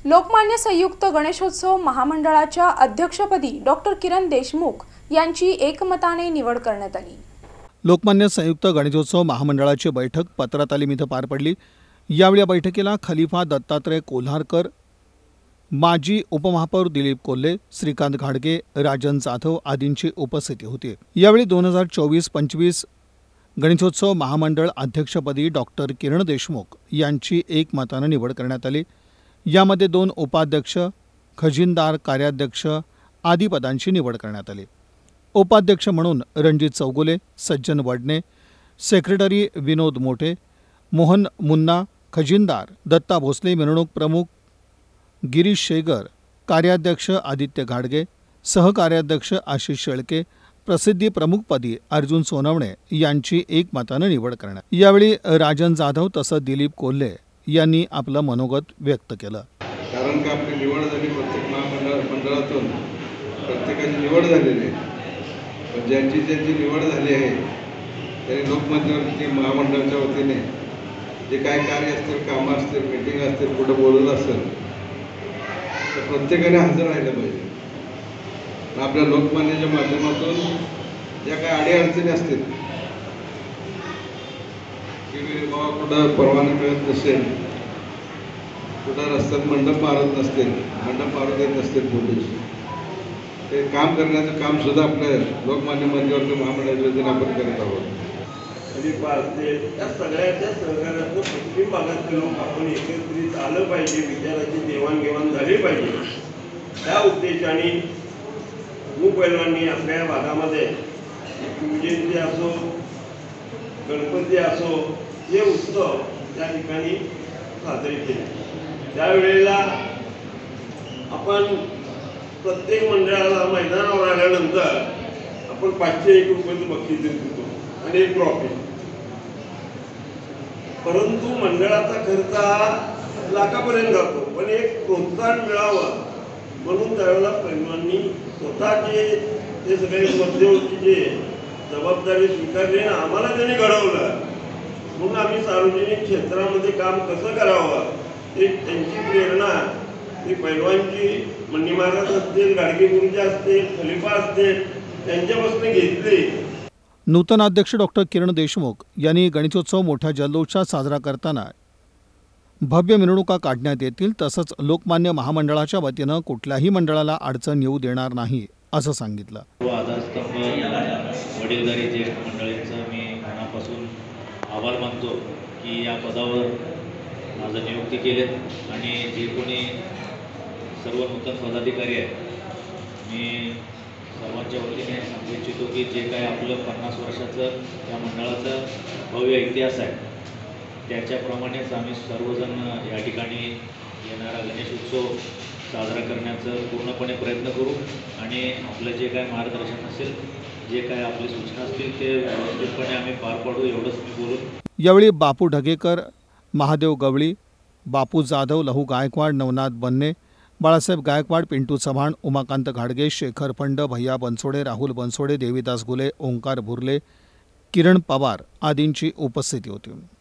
लोकमान्य संयुक्त गणेशोत्सव महामंडळाच्या अध्यक्षपदी डॉक्टर किरण देशमुख यांची एकमताने निवड करण्यात आली। लोकमान्य संयुक्त गणेशोत्सव महामंडळाची बैठक पत्रातालीम इथं पार पडली। यावेळी या बैठकीला खलिफा दत्तात्रय कोल्हारकर, माजी उपमहापौर दिलीप कोल्हे, श्रीकांत घाडगे, राजन जाधव आदींची उपस्थिती होती। यावेळी 2024-25 गणेशोत्सव महामंडळ अध्यक्षपदी डॉक्टर किरण देशमुख यांची एकमताने निवड करण्यात आली। यामध्ये 2 उपाध्यक्ष, खजिनदार, कार्याध्यक्ष आदी पदांची निवड करण्यात आली। उपाध्यक्ष म्हणून रणजित चौगुले, सज्जन वडणे, सेक्रेटरी विनोद मोठे, मोहन मुन्ना, खजिनदार दत्ता भोसले, मिरवणूक प्रमुख गिरीश शेगर, कार्याध्यक्ष आदित्य घाडगे, सहकार्याध्यक्ष आशिष शेळके, प्रसिद्धी प्रमुखपदी अर्जुन सोनवणे यांची एकमताने निवड करण्यात। यावेळी राजन जाधव तसंच दिलीप कोल्हे यांनी आपलं मनोगत व्यक्त केलं। कारण का आपली निवड झाली, प्रत्येक मंडळातून प्रत्येकाची निवड झालेली आहे। पण ज्यांची निवड झाली आहे त्यांनी लोकमान्य महामंडळाच्या वतीने जे काय कार्य असतील, कामं असतील, मीटिंग असतील, कुठं बोलत असेल तर प्रत्येकाने हजर राहिलं पाहिजे। आपल्या लोकमान्याच्या माध्यमातून ज्या काही अडीअडचणी असतील की बाबा कुठं परवाना मिळत नसेल, कुठं रस्त्यात मंडप मारत नसतील, मंडप मारू देत नसतील पोलीस, ते काम करण्याचं काम सुद्धा आपल्या लोकमान्य मंदिराच्या महामंडळाच्या वतीने आपण करत आहोत। त्या सगळ्याच्या सहकार्यातून पश्चिम भागातले लोक आपण एकत्रित आलं पाहिजे, विचाराची देवाणघेवाण झाली पाहिजे। त्या उद्देशाने पैलवांनी आपल्या भागामध्ये पूजनचे असो, गणपती असो, हे उत्सव त्या ठिकाणी साजरे केले। त्यावेळेला आपण प्रत्येक मंडळाला मैदानावर आल्यानंतर आपण 501 रुपयाचं बक्षीस देत होतो आणि 1 ट्रॉफी। परंतु मंडळाचा खर्च हा लाखापर्यंत जातो, पण एक प्रोत्साहन मिळावं म्हणून त्यावेळेला पैलवांनी स्वतःचे ते सगळे मध्यवर्तीचे जबाबदारी स्वीकारली आणि आम्हाला त्यांनी घडवलं। म्हणून आम्ही सार्वजनिक क्षेत्रामध्ये काम कसं करावं ते त्यांची प्रेरणा ती पैलवानची मन्नी महाराज असतील, गाडगे गुरुजी असतील, खलिफा असतील त्यांच्यापासून घेतली। नूतन अध्यक्ष डॉक्टर किरण देशमुख यांनी गणेशोत्सव मोठ्या जल्लोषात साजरा करताना भव्य मिरवणुका काढण्यात येतील, तसंच लोकमान्य महामंडळाच्या वतीनं कुठल्याही मंडळाला अडचण येऊ देणार नाही असं सांगितलं। आधारस्तंभ वडीलधारीचे मंडळींचा मी मनापासून आभार मानतो की या पदावर माझं नियुक्ती केलेत आणि जे कोणी सर्व नूतन पदाधिकारी आहेत, मी सर्वांच्या वतीने सांगू इच्छितो की जे काय आपलं 50 वर्षाचं या मंडळाचं भव्य इतिहास आहे त्याच्याप्रमाणेच आम्ही सर्वजण या ठिकाणी येणारा गणेश उत्सव साजरा करण्याचं पूर्णपणे प्रयत्न करू आणि आपलं जे काय मार्गदर्शन असेल, जे काय आपली सूचना असतील ते व्यवस्थितपणे आम्ही पार पाडू एवढंच मी बोलून। यावेळी बापू ढगेकर, महादेव गवळी, बापू जाधव, लहू गायकवाड, नवनाथ बन्ने, बाळासाहेब गायकवाड, पिंटू चव्हाण, उमाकांत घाडगे, शेखर फंड, भैया बनसोडे, राहुल बनसोडे, देवीदास गुले, ओंकार भुर्ले, किरण पवार आदींची उपस्थिती होती।